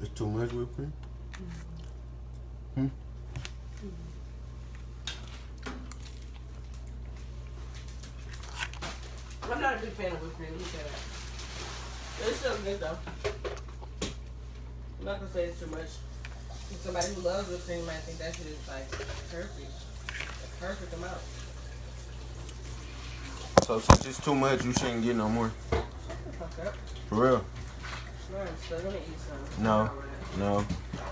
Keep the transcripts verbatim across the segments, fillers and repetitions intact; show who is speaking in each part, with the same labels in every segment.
Speaker 1: It's too much whipped cream? Mm-hmm. Hmm?
Speaker 2: I'm not a big fan of whipped cream. Let me say that. It's still good though. I'm not gonna say it's too much. Somebody who loves whipped cream might think that shit is like perfect. A perfect amount.
Speaker 1: So since it's too much, you shouldn't get no more.
Speaker 2: Shut the fuck up.
Speaker 1: For real?
Speaker 2: No, I'm still gonna eat some.
Speaker 1: No. No.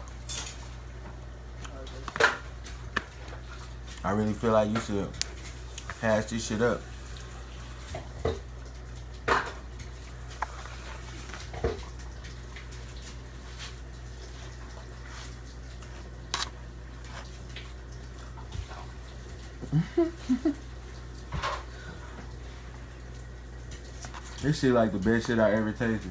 Speaker 1: I really feel like you should hash this shit up. This shit like the best shit I ever tasted.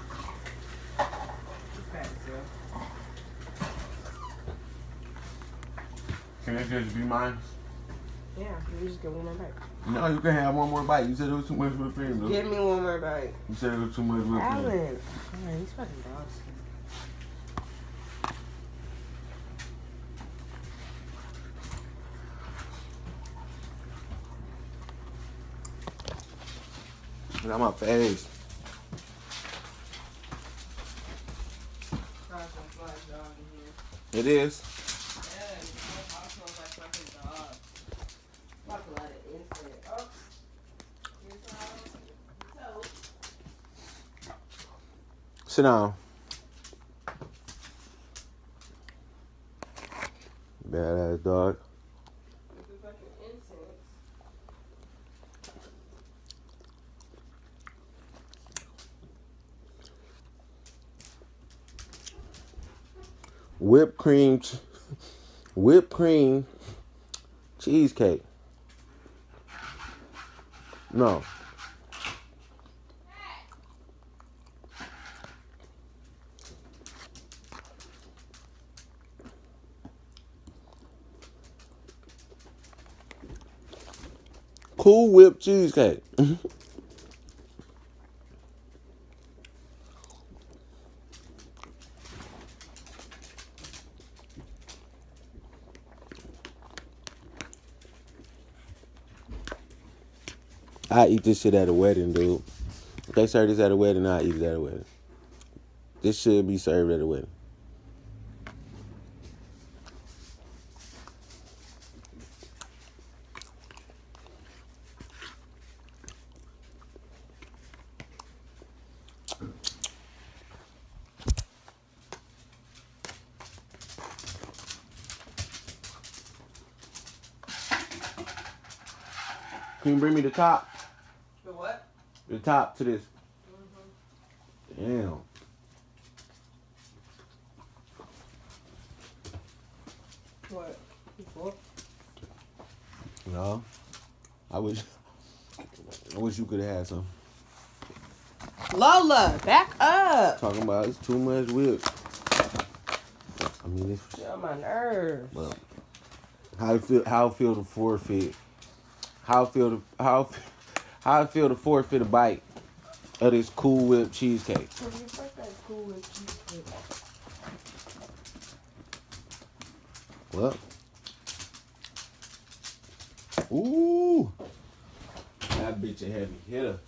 Speaker 1: Can it just be mine?
Speaker 2: Yeah, you just get one more bite.
Speaker 1: No, you can have one more bite. You said it was too much whipped cream, though.
Speaker 2: Give me one more bite.
Speaker 1: You said it was too much whipped cream.
Speaker 2: Alan. Oh, he's fucking dogs.
Speaker 1: Look at my face. It is. Sit down. Badass dog. Whipped cream, whipped cream cheesecake. No. Cool Whip cheesecake. I eat this shit at a wedding, dude. If they serve this at a wedding, I eat it at a wedding. This should be served at a wedding. Can you bring me the top?
Speaker 2: The what?
Speaker 1: The top to this. Mm-hmm. Damn.
Speaker 2: What? You full?
Speaker 1: No. I wish I wish you could have had some.
Speaker 2: Lola, back up.
Speaker 1: Talking about it's too much whip. I mean it's
Speaker 2: You're on my nerves.
Speaker 1: Well, how I feel how I feel to forfeit. How I feel to how how I feel to forfeit a bite of this Cool Whip cheesecake.
Speaker 2: Cool Whip cheesecake.
Speaker 1: Well. Ooh. That bitch a heavy hitter.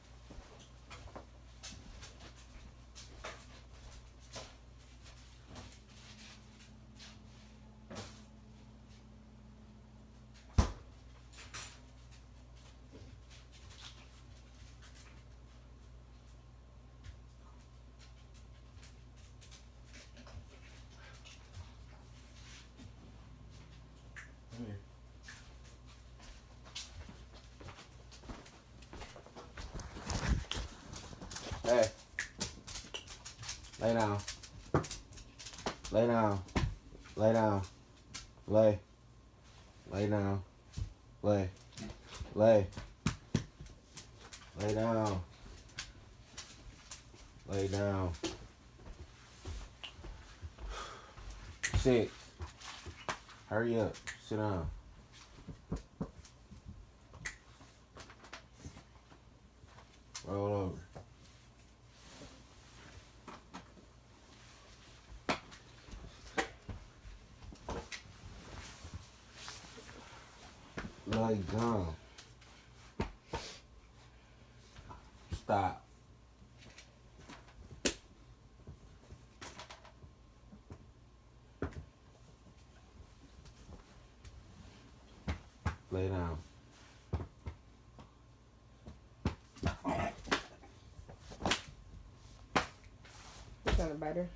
Speaker 1: Hey. Lay down. Lay down. Lay down. Lay. Lay down. Lay. Lay. Lay down. Lay down. Six. Hurry up. Sit down. Roll over. lay down. Stop. Lay down.
Speaker 2: It's kind of better.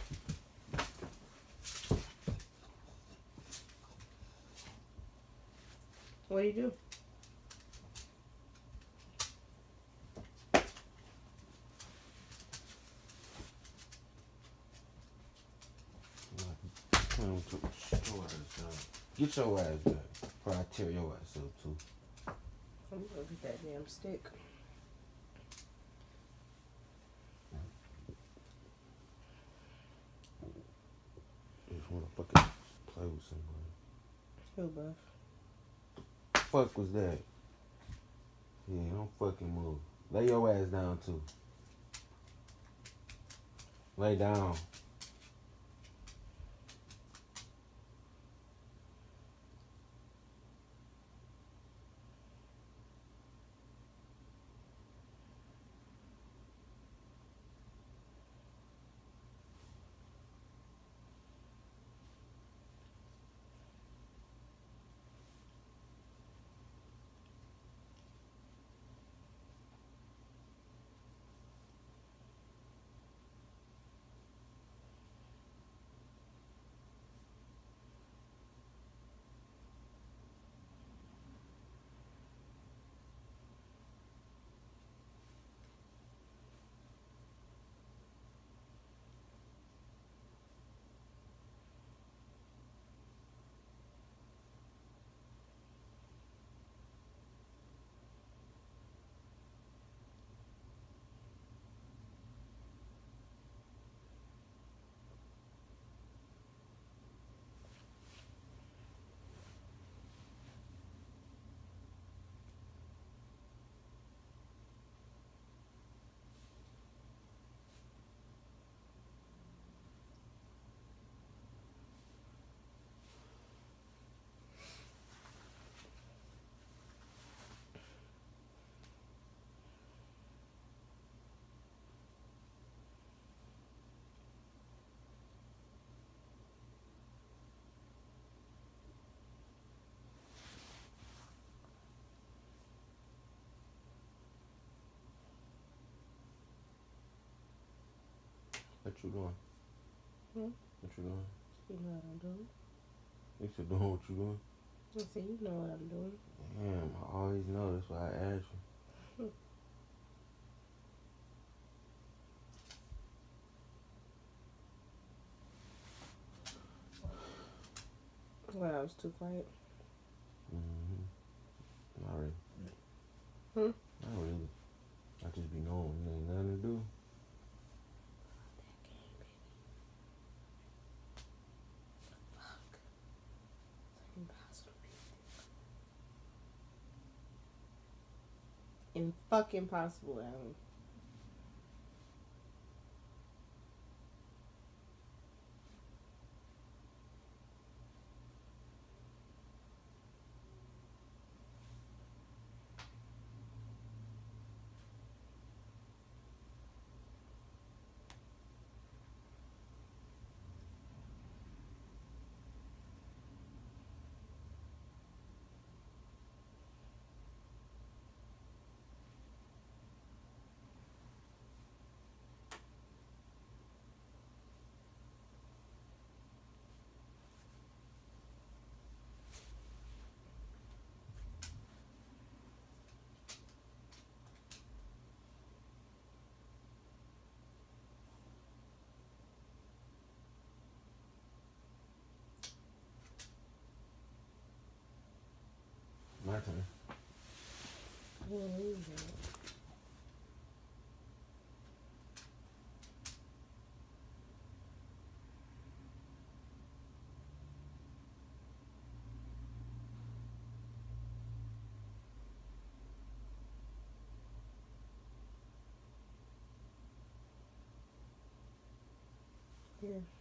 Speaker 2: What do you do?
Speaker 1: Get your ass back. Before I tear your ass up too.
Speaker 2: I'm gonna get that damn stick.
Speaker 1: You just wanna fucking play with somebody.
Speaker 2: Who, buff?
Speaker 1: Fuck was that? Yeah, don't fucking move. Lay your ass down too. Lay down. What you doing?
Speaker 2: Hmm?
Speaker 1: What you doing?
Speaker 2: You know what I'm doing.
Speaker 1: You said doing what you doing?
Speaker 2: I said, you know what I'm doing.
Speaker 1: Damn, I always know. That's why I asked you.
Speaker 2: Well, I was too quiet.
Speaker 1: Mm-hmm. Not really.
Speaker 2: Hmm?
Speaker 1: Not really. I just be knowing there ain't nothing to do.
Speaker 2: In fucking possible, Alan.
Speaker 1: My turn.
Speaker 2: What is that? Here.